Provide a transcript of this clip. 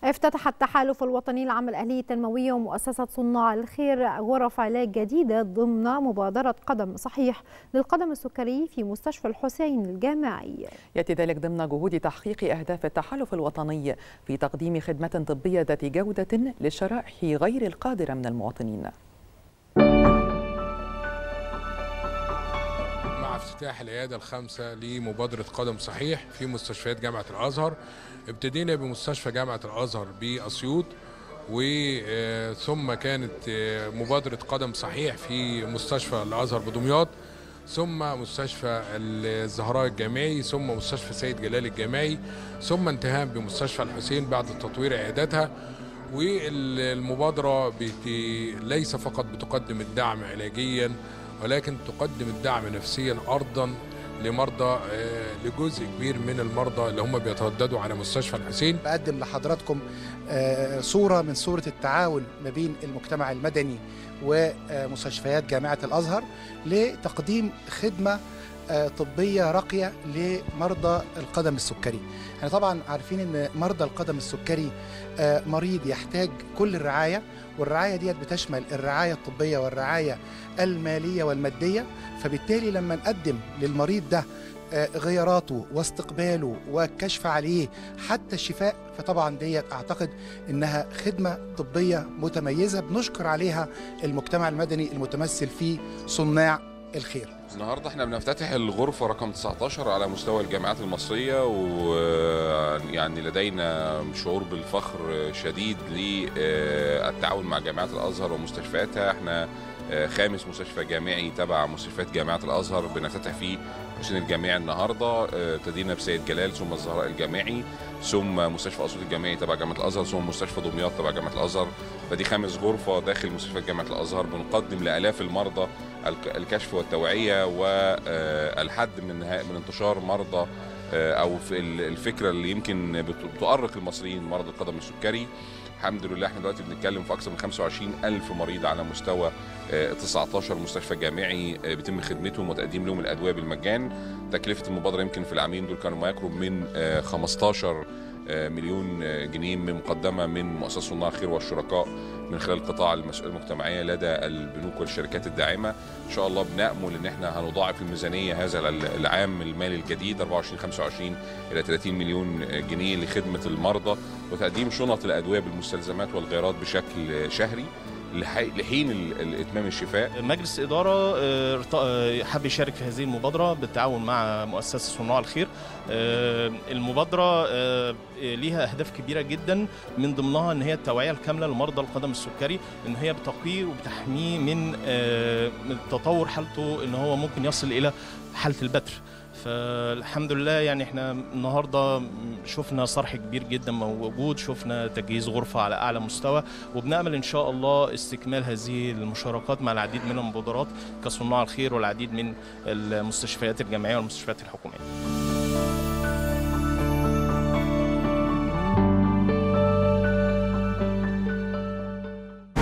افتتح التحالف الوطني العام الأهلي التنموي ومؤسسة صناع الخير غرف علاج جديدة ضمن مبادرة قدم صحيح للقدم السكري في مستشفى الحسين الجامعي. يأتي ذلك ضمن جهود تحقيق أهداف التحالف الوطني في تقديم خدمة طبية ذات جودة للشرائح غير القادرة من المواطنين. مع افتتاح العيادة الخامسة لمبادرة قدم صحيح في مستشفيات جامعة الأزهر، ابتدينا بمستشفى جامعة الأزهر بأسيوط، ثم كانت مبادرة قدم صحيح في مستشفى الأزهر بدمياط، ثم مستشفى الزهراء الجامعي، ثم مستشفى سيد جلال الجامعي، ثم انتهاء بمستشفى الحسين بعد تطوير عياداتها. والمبادرة ليس فقط بتقدم الدعم علاجيا، ولكن تقدم الدعم نفسيا أرضا لمرضى، لجزء كبير من المرضى اللي هم بيترددوا على مستشفى الحسين. بقدم لحضراتكم صورة من صورة التعاون ما بين المجتمع المدني ومستشفيات جامعة الأزهر لتقديم خدمة طبية راقية لمرضى القدم السكري. احنا طبعا عارفين ان مرضى القدم السكري مريض يحتاج كل الرعاية، والرعاية ديت بتشمل الرعاية الطبية والرعاية المالية والمادية. فبالتالي لما نقدم للمريض ده غياراته واستقباله والكشف عليه حتى الشفاء، فطبعا ديت اعتقد انها خدمة طبية متميزة بنشكر عليها المجتمع المدني المتمثل في صناع الخير. النهارده احنا بنفتتح الغرفة رقم 19 على مستوى الجامعات المصرية، ويعني لدينا شعور بالفخر شديد للتعاون مع جامعات الأزهر ومستشفياتها. احنا خامس مستشفى جامعي تبع مستشفيات جامعة الأزهر بنفتتح فيه حسين الجامعي النهارده. ابتدينا بسيد جلال، ثم الزهراء الجامعي، ثم مستشفى أسيوط الجامعي تبع جامعة الأزهر، ثم مستشفى دمياط تبع جامعة الأزهر. فدي خامس غرفة داخل مستشفى جامعة الأزهر بنقدم لآلاف المرضى الكشف والتوعية والحد من انتشار مرضى أو في الفكرة اللي يمكن بتؤرق المصريين، مرض القدم السكري. الحمد لله احنا دلوقتي بنتكلم في اكثر من 25,000 مريض على مستوى 19 مستشفى جامعي بيتم خدمتهم وتقديم لهم الادويه بالمجان. تكلفه المبادره يمكن في العامين دول كانوا ما يقرب من 15 مليون جنيه مقدمه من مؤسسه صناع الخير والشركاء من خلال القطاع المجتمعيه لدى البنوك والشركات الداعمه. ان شاء الله بنامل ان احنا هنضاعف الميزانيه هذا العام المالي الجديد 24-25 الى 30 مليون جنيه لخدمه المرضى وتقديم شنط الادويه بالمستلزمات والغيارات بشكل شهري لحين اتمام الشفاء. مجلس الاداره حب يشارك في هذه المبادره بالتعاون مع مؤسسه صناع الخير. المبادره ليها اهداف كبيره جدا، من ضمنها ان هي التوعيه الكامله لمرضى القدم السكري، ان هي بتقيه وبتحميه من تطور حالته ان هو ممكن يصل الى حاله البتر. فالحمد لله يعني احنا النهارده شفنا صرح كبير جدا موجود، شفنا تجهيز غرفه على اعلى مستوى، وبنامل ان شاء الله استكمال هذه المشاركات مع العديد من المبادرات كصناع الخير والعديد من المستشفيات الجامعيه والمستشفيات الحكوميه.